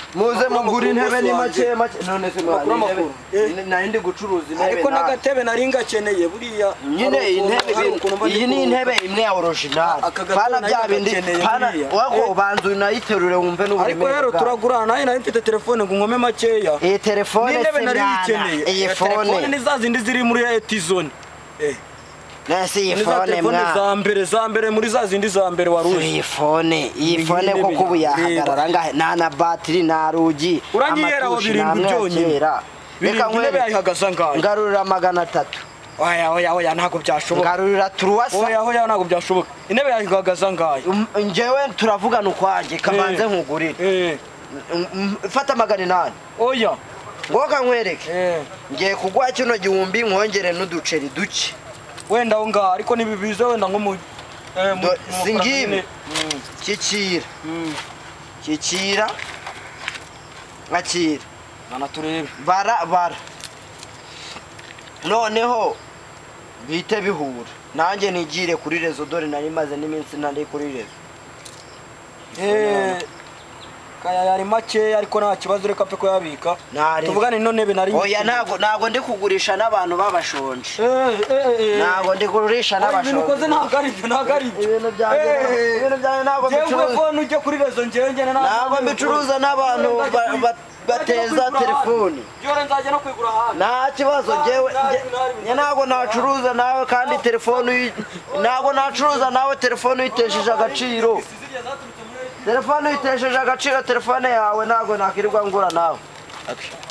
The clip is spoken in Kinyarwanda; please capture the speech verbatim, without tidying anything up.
muze mugura intebe ni make make none se makuru na indi gucuruza intebe ariko nagatebe nari ngakeneye buriya nyine intebe iyi ni intebe imwe ya original pana bya bindi pana wako banzu nayiterure wumve n'uburemere ariko rero turagurana nayo nari mfite telefone ngo ngome makeya eh telefone se nari ikeneye iyi phone ni za zindi ziri muri Etizone eh nasi iyi phone mwa za mbere za mbere muri za zindi za mbere waruzi iyi phone iyi phone ko kubuyahagarara ngahe na na battery na rugi uranyera wa birindwi byonyine reka nkwe bayihagaza ngahe ngarurira magana atatu oya oya oya ntago byashoboka ngarurira truwasa oya oya ntago byashoboka intebe yahagaza ngahe njewe turavugana ukwaje kamanze nkugurire eh fata magana inani oya ngoka nkwereke eh ngiye kugwa kino gihumbi nkongere n'uduceri duke wenda aho ngaho ariko nibibize wenda nko mu singibi kikira kikira ngakira nana turebe bara bara noneho bite bihura nanjye nigire kuri rezo dore nari maze n'iminsi nandi kuri rezo eh kaya yari make ariko nta kibazo reka pe ko yabika tuvugane no nebe nari oya nago nago ndi kugurisha n'abantu babashonje eh eh nago ndi kugurisha n'abashonje ibintu koze nta gari nta gari ibintu byanjye ibintu byanjye nago bicuruza telefone ujye kuri rezo njye nago bicuruza n'abantu bateza telefone yore nzaje no kwigura hano nta kibazo jewe nye nago nacuruza nawe kandi telefone nago nacuruza nawe telefone uyitesheje agaciro telefone uyitesheje agaciro telefone yawe nago nakirirwa ngura nawe